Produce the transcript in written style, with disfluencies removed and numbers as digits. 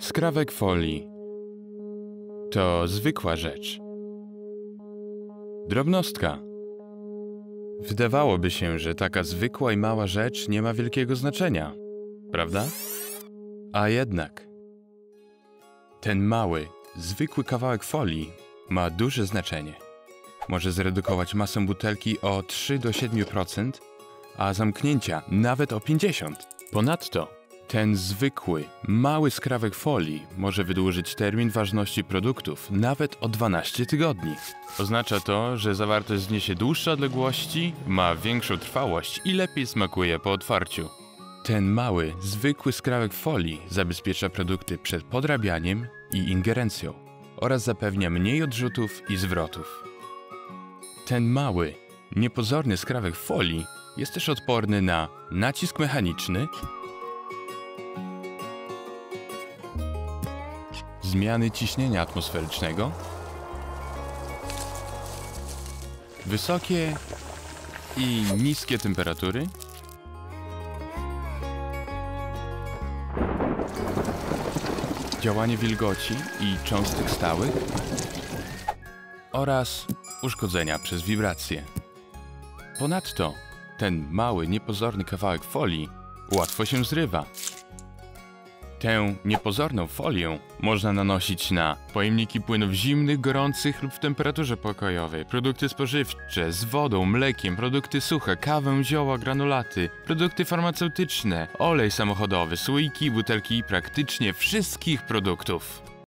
Skrawek folii to zwykła rzecz. Drobnostka. Wydawałoby się, że taka zwykła i mała rzecz nie ma wielkiego znaczenia, prawda? A jednak ten mały, zwykły kawałek folii ma duże znaczenie. Może zredukować masę butelki o 3 do 7%, a zamknięcia nawet o 50%. Ponadto ten zwykły, mały skrawek folii może wydłużyć termin ważności produktów nawet o 12 tygodni. Oznacza to, że zawartość zniesie dłuższe odległości, ma większą trwałość i lepiej smakuje po otwarciu. Ten mały, zwykły skrawek folii zabezpiecza produkty przed podrabianiem i ingerencją oraz zapewnia mniej odrzutów i zwrotów. Ten mały, niepozorny skrawek folii jest też odporny na nacisk mechaniczny, zmiany ciśnienia atmosferycznego, wysokie i niskie temperatury, działanie wilgoci i cząstek stałych oraz uszkodzenia przez wibracje. Ponadto ten mały, niepozorny kawałek folii łatwo się zrywa. Tę niepozorną folię można nanosić na pojemniki płynów zimnych, gorących lub w temperaturze pokojowej, produkty spożywcze z wodą, mlekiem, produkty suche, kawę, zioła, granulaty, produkty farmaceutyczne, olej samochodowy, słoiki, butelki i praktycznie wszystkich produktów.